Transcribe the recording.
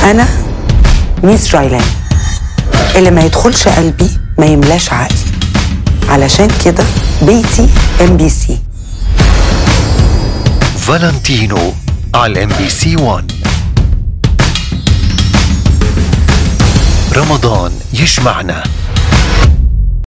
أنا ميس جايلان، اللي ما يدخلش قلبي ما يملاش عقلي، علشان كده بيتي MBC. فالنتينو على MBC 1. رمضان يجمعنا.